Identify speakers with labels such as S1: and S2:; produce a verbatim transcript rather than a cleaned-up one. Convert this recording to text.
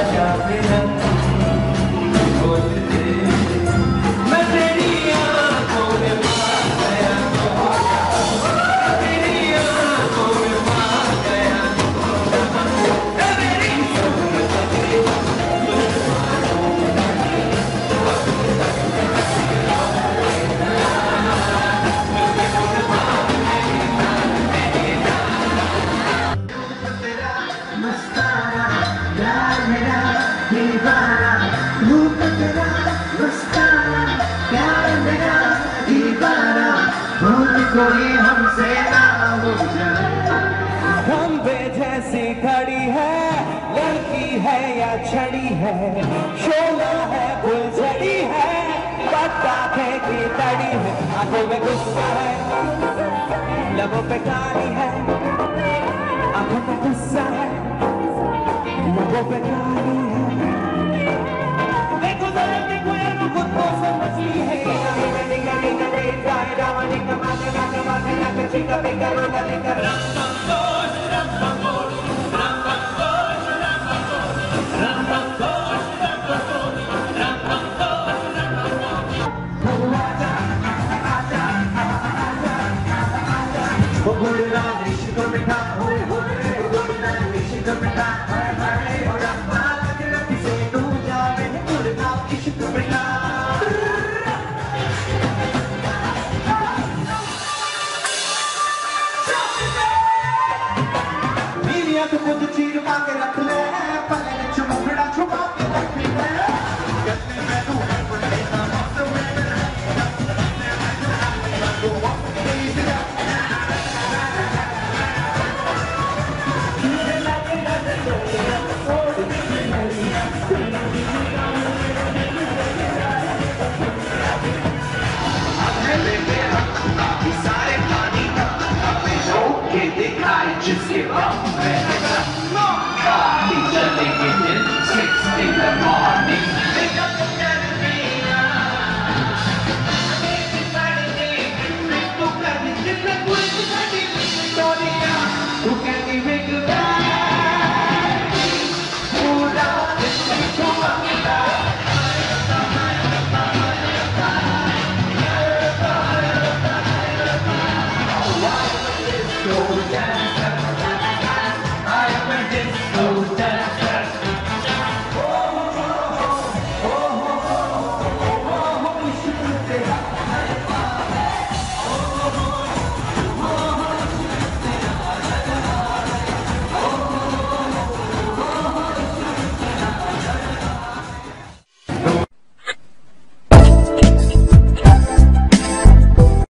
S1: कोई हमसे ना हो जाए। खंबे जैसी खड़ी है, लड़की है या छड़ी है, शोला है फुलझड़ी है, पटाखे की तड़ी है, आंखों में गुस्सा है, लबों पे काली है, आंखों में गुस्सा है, लबों पे काली है। देखो जरा देखो यार वो खुद को समझती है। जिसके बाप में चलेंगे